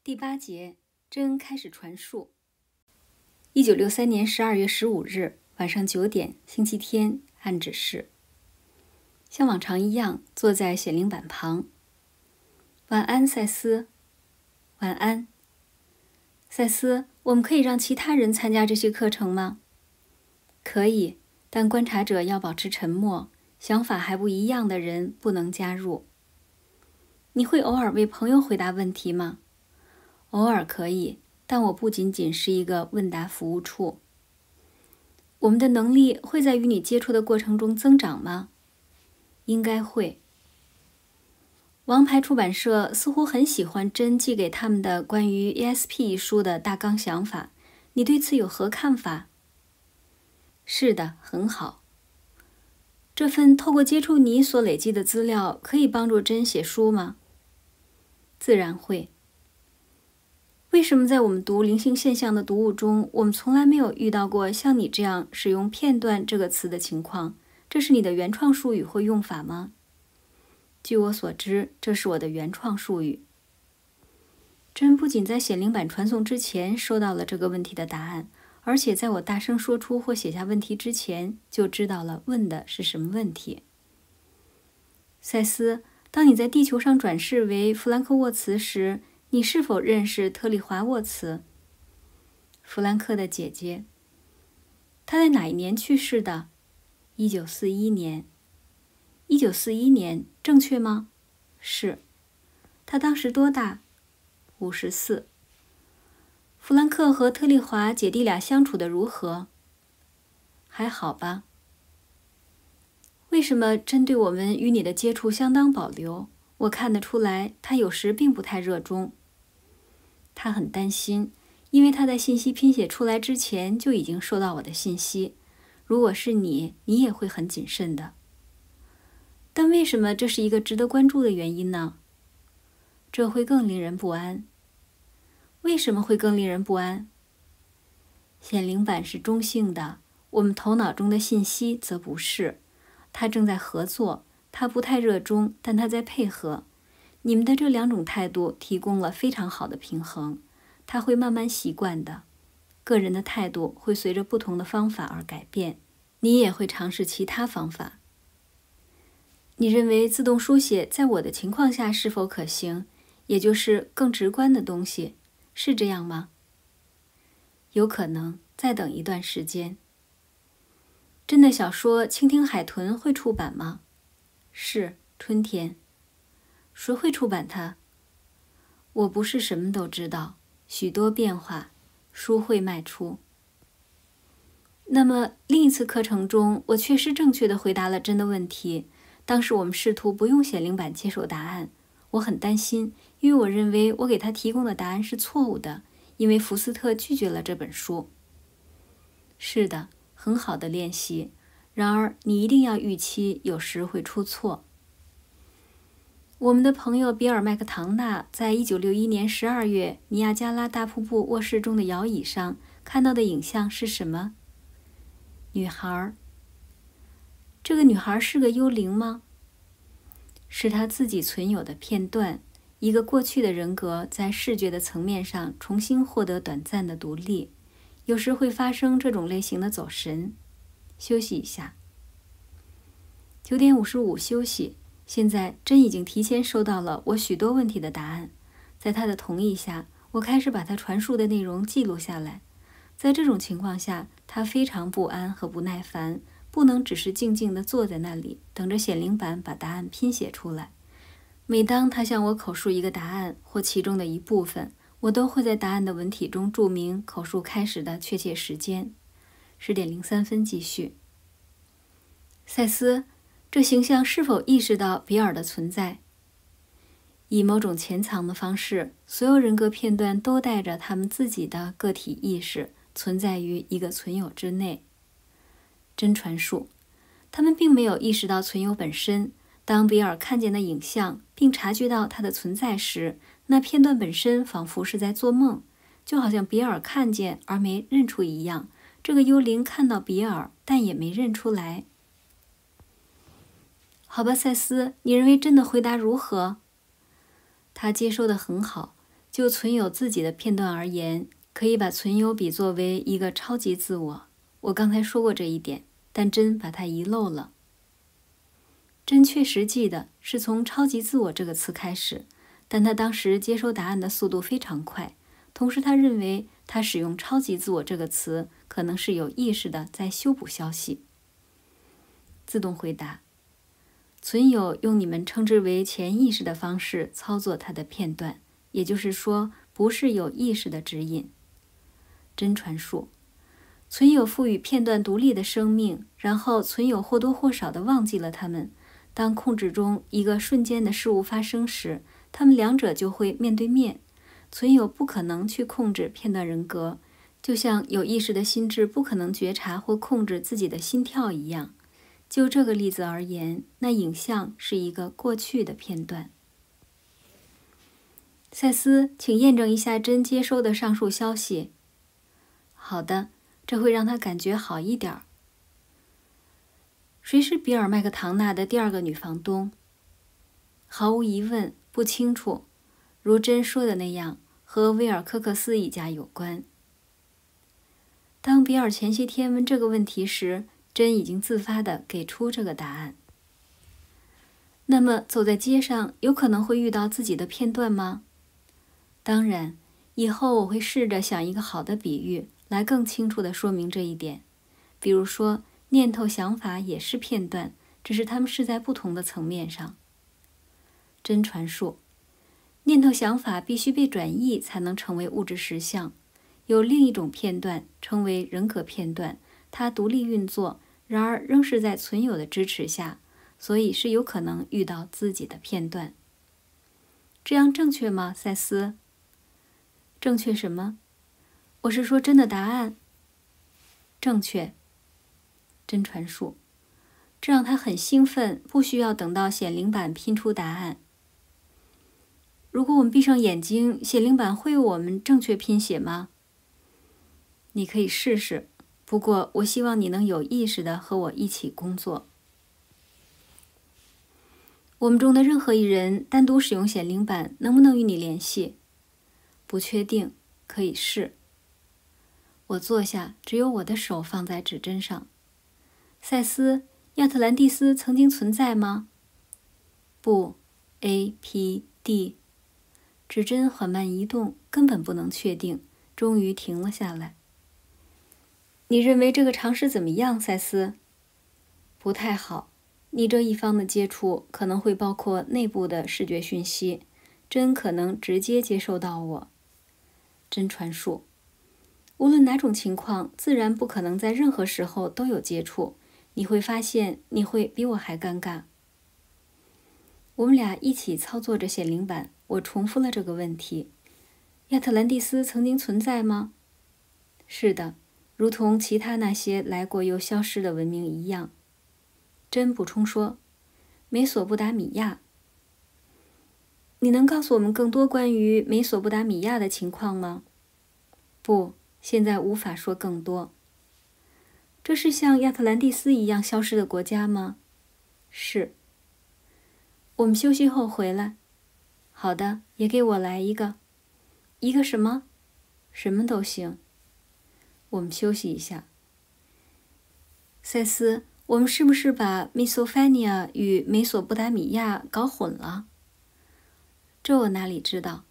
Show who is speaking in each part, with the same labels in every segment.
Speaker 1: 第8节，真开始传述。1963年12月15日晚上9点，星期天，按指示。像往常一样，坐在显灵板旁。晚安，赛斯。晚安，赛斯。我们可以让其他人参加这些课程吗？可以，但观察者要保持沉默，想法还不一样的人不能加入。你会偶尔为朋友回答问题吗？偶尔可以，但我不仅仅是一个问答服务处。我们的能力会在与你接触的过程中增长吗？应该会。王牌出版社似乎很喜欢真寄给他们的关于 ESP 一书的大纲想法，你对此有何看法？是的，很好。这份透过接触你所累积的资料可以帮助真写书吗？自然会。为什么在我们读灵性现象的读物中，我们从来没有遇到过像你这样使用片段这个词的情况？这是你的原创术语或用法吗？据我所知，这是我的原创术语。真不仅在显灵版传送之前收到了这个问题的答案，而且在我大声说出或写下问题之前，就知道了问的是什么问题。赛斯，当你在地球上转世为弗兰克·沃茨时，你是否认识特丽华·沃茨？弗兰克的姐姐。她在哪一年去世的？1941年。1941年，正确吗？是。她当时多大？54。弗兰克和特丽华姐弟俩相处得如何？还好吧。为什么针对我们与你的接触相当保留？我看得出来，他有时并不太热衷。他很担心，因为他在信息拼写出来之前就已经收到我的信息。如果是你，你也会很谨慎的。但为什么这是一个值得关注的原因呢？这会更令人不安。为什么会更令人不安？显灵版是中性的，我们头脑中的信息则不是。他正在合作，他不太热衷，但他在配合。你们的这两种态度提供了非常好的平衡，他会慢慢习惯的。个人的态度会随着不同的方法而改变，你也会尝试其他方法。你认为自动书写在我的情况下是否可行，也就是更直观的东西，是这样吗？有可能，再等一段时间。真的小说《倾听海豚》会出版吗？是，春天。谁会出版它？我不是什么都知道，许多变化，书会卖出。那么另一次课程中，我确实正确地回答了真的问题。当时我们试图不用显灵版接手答案，我很担心，因为我认为我给他提供的答案是错误的，因为福斯特拒绝了这本书。是的，很好的练习。然而你一定要预期有时会出错。我们的朋友比尔·麦克唐纳在1961年12月尼亚加拉大瀑布卧室中的摇椅上看到的影像是什么？女孩。这个女孩是个幽灵吗？是她自己存有的片段，一个过去的人格在视觉的层面上重新获得短暂的独立。有时会发生这种类型的走神。休息一下。9点55休息。现在真已经提前收到了我许多问题的答案，在他的同意下，我开始把他传述的内容记录下来。在这种情况下，他非常不安和不耐烦，不能只是静静地坐在那里，等着显灵版把答案拼写出来。每当他向我口述一个答案或其中的一部分，我都会在答案的文体中注明口述开始的确切时间。10点03分继续。赛斯，这形象是否意识到比尔的存在？以某种潜藏的方式，所有人格片段都带着他们自己的个体意识，存在于一个存有之内。真传述，他们并没有意识到存有本身。当比尔看见的影像，并察觉到它的存在时，那片段本身仿佛是在做梦，就好像比尔看见而没认出一样。这个幽灵看到比尔，但也没认出来。好吧，赛斯，你认为真的回答如何？他接收得很好， 就存有自己的片段而言，可以把存有比作为一个超级自我。我刚才说过这一点，但真把它遗漏了。真确实记得是从超级自我这个词开始，但他当时接收答案的速度非常快，同时他认为他使用超级自我这个词可能是有意识的在修补消息。自动回答：存有用你们称之为潜意识的方式操作它的片段，也就是说，不是有意识的指引。真传述：存有赋予片段独立的生命，然后存有或多或少地忘记了它们。当控制中一个瞬间的事物发生时，它们两者就会面对面。存有不可能去控制片段人格，就像有意识的心智不可能觉察或控制自己的心跳一样。就这个例子而言，那影像是一个过去的片段。赛斯，请验证一下真接收的上述消息。好的，这会让他感觉好一点。谁是比尔·麦克唐纳的第二个女房东？毫无疑问，不清楚。如真说的那样，和威尔·科克斯一家有关。当比尔前些天问这个问题时，真已经自发地给出这个答案。那么，走在街上有可能会遇到自己的片段吗？当然，以后我会试着想一个好的比喻，来更清楚地说明这一点。比如说，念头、想法也是片段，只是它们是在不同的层面上。真传述：念头、想法必须被转译才能成为物质实相。有另一种片段称为人格片段，它独立运作，然而仍是在存有的支持下，所以是有可能遇到自己的片段。这样正确吗，赛斯？正确什么？我是说真的答案。正确。真传述：这让他很兴奋，不需要等到显灵板拼出答案。如果我们闭上眼睛，显灵板会为我们正确拼写吗？你可以试试，不过我希望你能有意识地和我一起工作。我们中的任何一人单独使用显灵板，能不能与你联系？不确定，可以试。我坐下，只有我的手放在指针上。赛斯，亚特兰蒂斯曾经存在吗？不 ，A.P.D。指针缓慢移动，根本不能确定，终于停了下来。你认为这个尝试怎么样，赛斯？不太好。你这一方的接触可能会包括内部的视觉讯息，真可能直接接收到我。真传述：无论哪种情况，自然不可能在任何时候都有接触。你会发现你会比我还尴尬。我们俩一起操作着显灵板，我重复了这个问题：亚特兰蒂斯曾经存在吗？是的，如同其他那些来过又消失的文明一样。真补充说：美索不达米亚。你能告诉我们更多关于美索不达米亚的情况吗？不，现在无法说更多。这是像亚特兰蒂斯一样消失的国家吗？是。我们休息后回来。好的，也给我来一个。一个什么？什么都行。我们休息一下。赛斯，我们是不是把米索凡尼亚与美索不达米亚搞混了？这我哪里知道？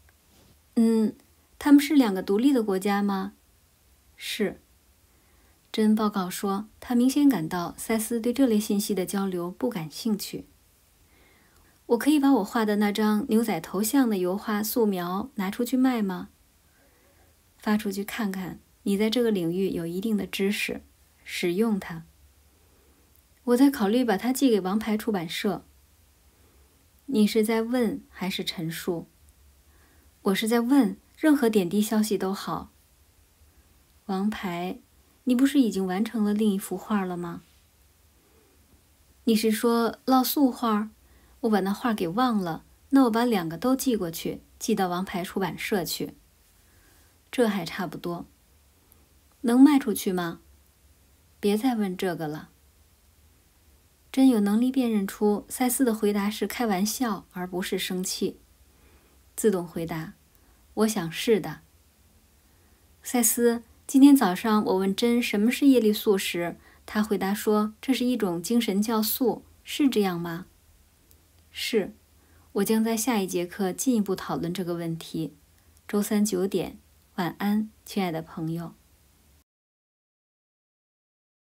Speaker 1: 他们是两个独立的国家吗？是。真报告说，他明显感到赛斯对这类信息的交流不感兴趣。我可以把我画的那张牛仔头像的油画素描拿出去卖吗？发出去看看，你在这个领域有一定的知识，使用它。我在考虑把它寄给王牌出版社。你是在问还是陈述？我是在问，任何点滴消息都好。王牌，你不是已经完成了另一幅画了吗？你是说烙塑画？我把那画给忘了，那我把两个都寄过去，寄到王牌出版社去。这还差不多。能卖出去吗？别再问这个了。真有能力辨认出赛斯的回答是开玩笑，而不是生气。自动回答： 我想是的。赛斯，今天早上我问珍什么是叶绿素时，他回答说这是一种精神酵素，是这样吗？是。我将在下一节课进一步讨论这个问题。周三9点，晚安，亲爱的朋友。